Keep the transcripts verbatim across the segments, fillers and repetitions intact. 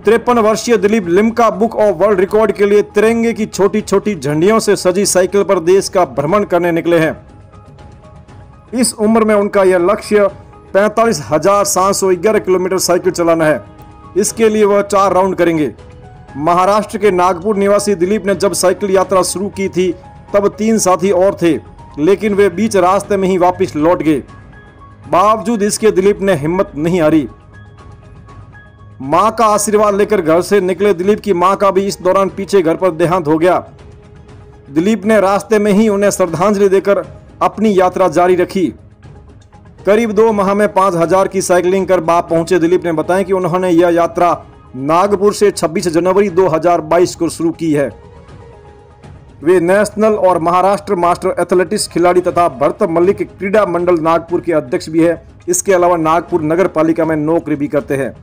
तिरपन वर्षीय Dilip Limca book of world record के लिए तिरंगे की छोटी छोटी झंडियों से सजी साइकिल पर देश का भ्रमण करने निकले हैं। इस उम्र में उनका यह लक्ष्य पैंतालीस हजार सात सौ ग्यारह किलोमीटर साइकिल चलाना है। इसके लिए वह चार राउंड करेंगे। महाराष्ट्र के नागपुर निवासी दिलीप ने जब साइकिल यात्रा शुरू की थी तब तीन साथी और थे, लेकिन वे बीच रास्ते में ही वापस लौट गए। बावजूद इसके दिलीप ने हिम्मत नहीं हारी। मां का आशीर्वाद लेकर घर से निकले दिलीप की मां का भी इस दौरान पीछे घर पर देहांत हो गया। दिलीप ने रास्ते में ही उन्हें श्रद्धांजलि देकर अपनी यात्रा जारी रखी। करीब दो माह में पांच हजार की साइकिलिंग कर बाप पहुंचे दिलीप ने बताया कि उन्होंने यह यात्रा नागपुर से छब्बीस जनवरी दो हजार बाईस को शुरू की है। वे नेशनल और महाराष्ट्र मास्टर एथलेटिक्स खिलाड़ी तथा भरत मल्लिक क्रीड़ा मंडल नागपुर के अध्यक्ष भी है। इसके अलावा नागपुर नगर पालिका में नौकरी भी करते हैं।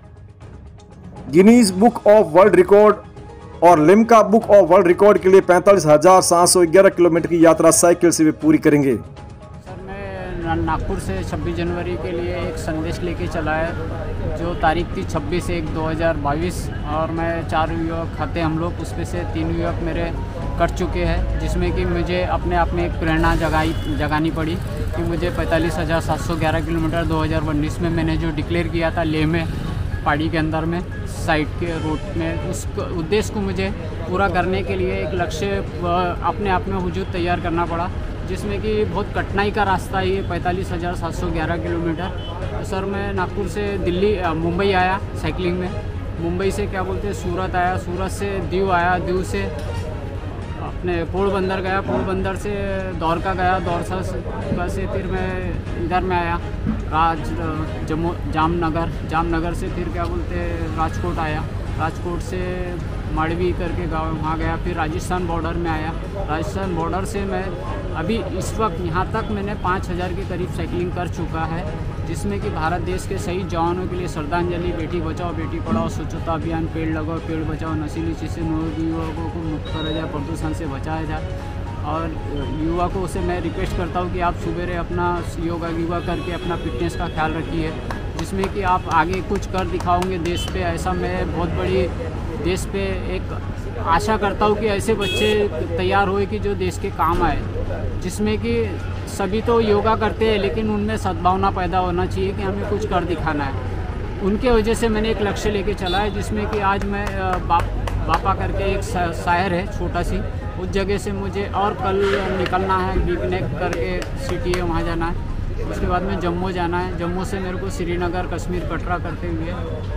Guinness book of world record और Limca book of world record के लिए पैंतालीस हजार सात सौ ग्यारह किलोमीटर की यात्रा साइकिल से वे पूरी करेंगे। सर, मैं नागपुर से छब्बीस जनवरी के लिए एक संदेश लेके चला है, जो तारीख थी छब्बीस एक दो हज़ार बाईस, और मैं चार युवक खाते हम लोग, उसमें से तीन युवक मेरे कर चुके हैं, जिसमें कि मुझे अपने आप में एक प्रेरणा जगाई जगानी पड़ी कि मुझे पैंतालीस हज़ार सात सौ ग्यारह किलोमीटर दो हज़ार उन्नीस में मैंने जो डिक्लेयर किया था लेह में, पहाड़ी के अंदर में साइड के रोड में, उस उद्देश्य को मुझे पूरा करने के लिए एक लक्ष्य अपने आप में वजूद तैयार करना पड़ा, जिसमें कि बहुत कठिनाई का रास्ता ही पैंतालीस हज़ार सात सौ ग्यारह किलोमीटर। सर, मैं नागपुर से दिल्ली मुंबई आया साइकिलिंग में, मुंबई से क्या बोलते हैं सूरत आया, सूरत से दीव आया, दीव से अपने पोरबंदर गया, पोरबंदर से द्वारका गया, द्वारका से फिर मैं इधर में आया राज जम्मू जामनगर, जामनगर से फिर क्या बोलते हैं राजकोट आया, राजकोट से माड़वी करके गाँव वहाँ गया, फिर राजस्थान बॉर्डर में आया, राजस्थान बॉर्डर से मैं अभी इस वक्त यहाँ तक मैंने पाँच हज़ार के करीब साइकिलिंग कर चुका है, जिसमें कि भारत देश के शहीद जवानों के लिए श्रद्धांजलि, बेटी बचाओ बेटी पढ़ाओ, स्वच्छता अभियान, पेड़ लगाओ पेड़ बचाओ, नशीली चीज़ें युवकों को मुक्त करा जाए, प्रदूषण से बचाया जाए। और युवकों से मैं रिक्वेस्ट करता हूँ कि आप सुबह अपना योगा योगा करके अपना फिटनेस का ख्याल रखिए, जिसमें कि आप आगे कुछ कर दिखाओगे देश पे। ऐसा मैं बहुत बड़ी देश पे एक आशा करता हूँ कि ऐसे बच्चे तैयार हुए कि जो देश के काम आए, जिसमें कि सभी तो योगा करते हैं लेकिन उनमें सद्भावना पैदा होना चाहिए कि हमें कुछ कर दिखाना है। उनके वजह से मैंने एक लक्ष्य लेके चला है, जिसमें कि आज मैं बाप बापा करके एक शहर है छोटा सी, उस जगह से मुझे और कल निकलना है, बीकनेक करके सिटी है वहाँ जाना है। उसके बाद में जम्मू जाना है, जम्मू से मेरे को श्रीनगर कश्मीर कटरा करते हुए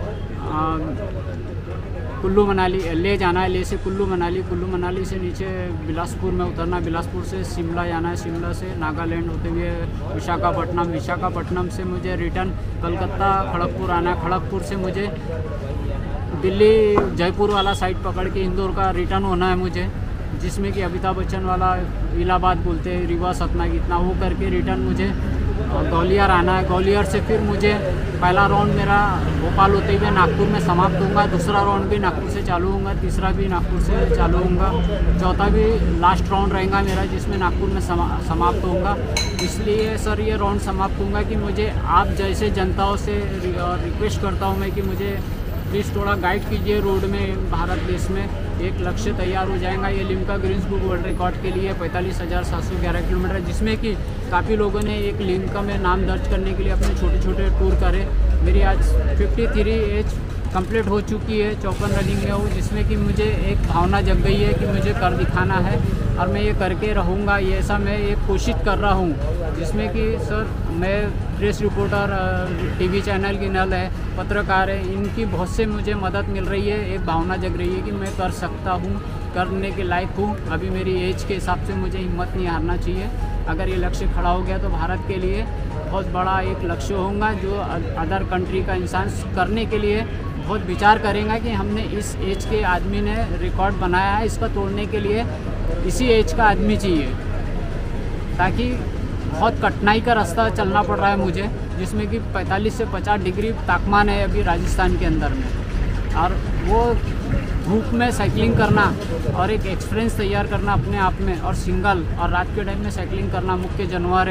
कुल्लू मनाली ले जाना है, ले से कुल्लू मनाली, कुल्लू मनाली से नीचे बिलासपुर में उतरना, बिलासपुर से शिमला जाना है, शिमला से नागालैंड होते हुए विशाखापट्टनम, विशाखापट्टनम से मुझे रिटर्न कलकत्ता खड़गपुर आना है, खड़गपुर से मुझे दिल्ली जयपुर वाला साइड पकड़ के इंदौर का रिटर्न होना है मुझे, जिसमें कि अमिताभ बच्चन वाला इलाहाबाद बोलते हैं, रीवा सतना कितना वो करके रिटर्न मुझे ग्वालियर आना है। ग्वालियर से फिर मुझे पहला राउंड मेरा भोपाल होते हुए नागपुर में समाप्त होगा, दूसरा राउंड भी नागपुर से चालू होगा, तीसरा भी नागपुर से चालू होगा, चौथा भी लास्ट राउंड रहेगा मेरा जिसमें नागपुर में समा, समाप्त होगा। इसलिए सर ये राउंड समाप्त होगा कि मुझे आप जैसे जनताओं से रिक्वेस्ट करता हूँ मैं कि मुझे प्लीज़ थोड़ा गाइड कीजिए रोड में, भारत देश में एक लक्ष्य तैयार हो जाएगा। ये Limca Guinness book world record के लिए पैंतालीस हज़ार सात सौ ग्यारह किलोमीटर, जिसमें कि काफ़ी लोगों ने एक लिम्का में नाम दर्ज करने के लिए अपने छोटे छोटे टूर करे। मेरी आज तिरेपन एज कंप्लीट हो चुकी है, चौपन रनिंग में हूँ, जिसमें कि मुझे एक भावना जग गई है कि मुझे कर दिखाना है और मैं ये करके रहूँगा। ये ऐसा मैं एक कोशिश कर रहा हूँ, जिसमें कि सर मैं प्रेस रिपोर्टर, टीवी चैनल की नल है, पत्रकार है, इनकी बहुत से मुझे मदद मिल रही है। एक भावना जग रही है कि मैं कर सकता हूँ, करने के लायक हूँ। अभी मेरी एज के हिसाब से मुझे हिम्मत नहीं हारना चाहिए। अगर ये लक्ष्य खड़ा हो गया तो भारत के लिए बहुत बड़ा एक लक्ष्य होगा, जो अदर कंट्री का इंसान करने के लिए बहुत विचार करेगा कि हमने इस एज के आदमी ने रिकॉर्ड बनाया है, इसका तोड़ने के लिए इसी एज का आदमी चाहिए, ताकि बहुत कठिनाई का रास्ता चलना पड़ रहा है मुझे, जिसमें कि पैंतालीस से पचास डिग्री तापमान है अभी राजस्थान के अंदर में, और वो धूप में साइकिलिंग करना और एक एक्सपीरियंस तैयार करना अपने आप में, और सिंगल और रात के टाइम में साइकिलिंग करना मुख्य जानवर है,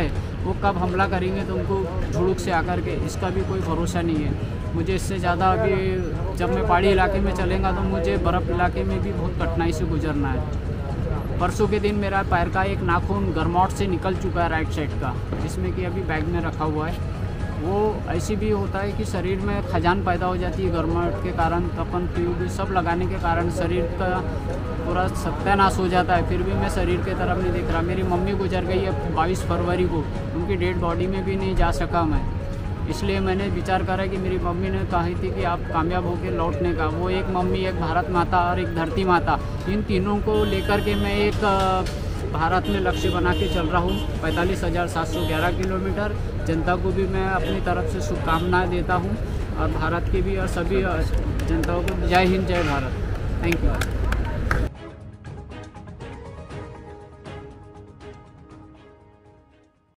वो कब हमला करेंगे तो उनको झुड़ुक से आकर के, इसका भी कोई भरोसा नहीं है। मुझे इससे ज़्यादा अभी जब मैं पहाड़ी इलाके में चलेगा तो मुझे बर्फ़ इलाके में भी बहुत कठिनाई से गुजरना है। परसों के दिन मेरा पैर का एक नाखून गरमाहट से निकल चुका है राइट साइड का, जिसमें कि अभी बैग में रखा हुआ है। वो ऐसी भी होता है कि शरीर में खजान पैदा हो जाती है गर्माहट के कारण, तपन ट्यूब सब लगाने के कारण शरीर का पूरा सत्यानाश हो जाता है। फिर भी मैं शरीर की तरफ नहीं देख रहा। मेरी मम्मी गुजर गई है बाईस फरवरी को, उनकी डेड बॉडी में भी नहीं जा सका मैं, इसलिए मैंने विचार करा कि मेरी मम्मी ने कही थी कि आप कामयाब होकर लौटने का। वो एक मम्मी, एक भारत माता और एक धरती माता, इन तीनों को लेकर के मैं एक भारत में लक्ष्य बना के चल रहा हूँ। पैंतालीस हज़ार सात सौ ग्यारह किलोमीटर। जनता को भी मैं अपनी तरफ से शुभकामनाएं देता हूँ, और भारत के भी और सभी जनताओं को जय हिंद, जय भारत। Thank you.